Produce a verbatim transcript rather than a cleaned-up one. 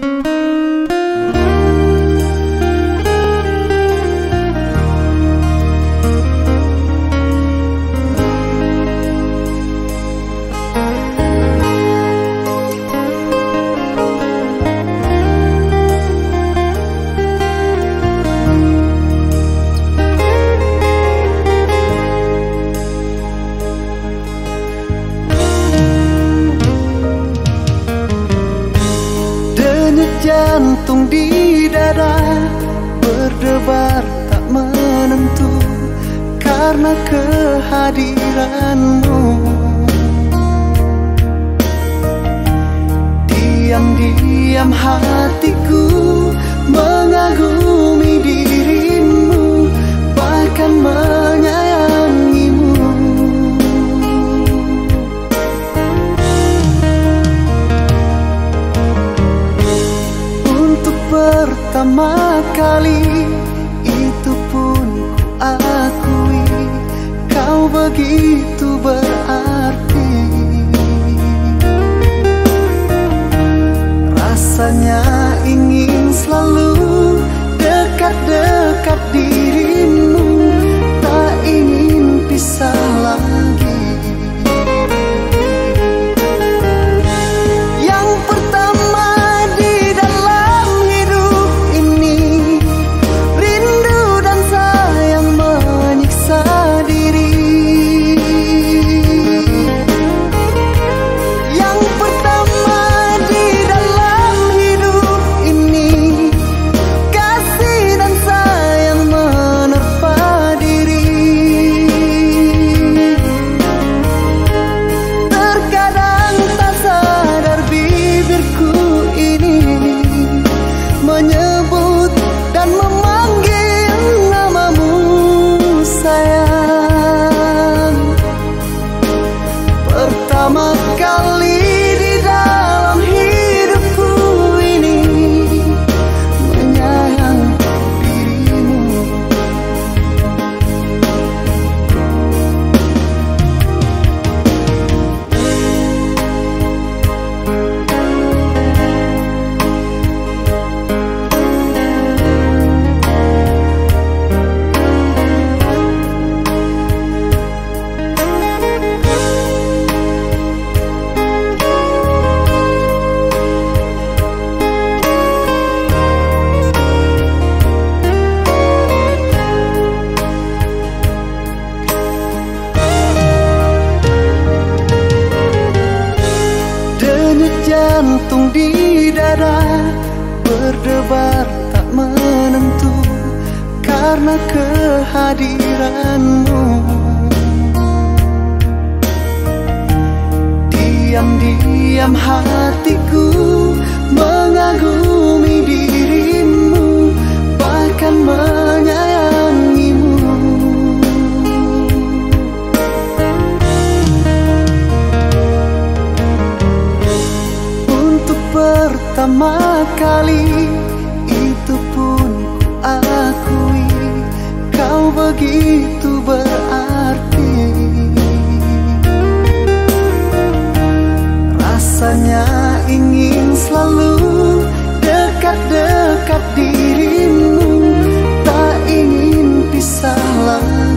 Jantung di dada berdebar tak menentu karena kehadiranmu. Diam-diam hatiku mengagumi dirimu, bahkan menyayangimu. Pertama kali itu pun ku akui, kau begitu berarti. Rasanya ingin selalu dekat-dekat dirimu, tak ingin pisah lagi. Pertama kali di dalam hidupku ini menyayang dirimu. Jantung di dada berdebar tak menentu karena kehadiranmu. Diam-diam hatiku mengagumi dirimu, bahkan menyayangimu. Pertama kali itu pun ku akui, kau begitu berarti. Rasanya ingin selalu dekat-dekat dirimu, tak ingin pisah lagi.